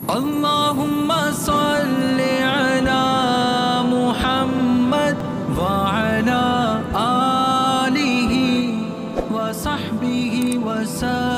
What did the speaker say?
अल्लाहुम्मा सल्लि अला मुहम्मद व अला आलिहि व सहबिहि वसल्लम।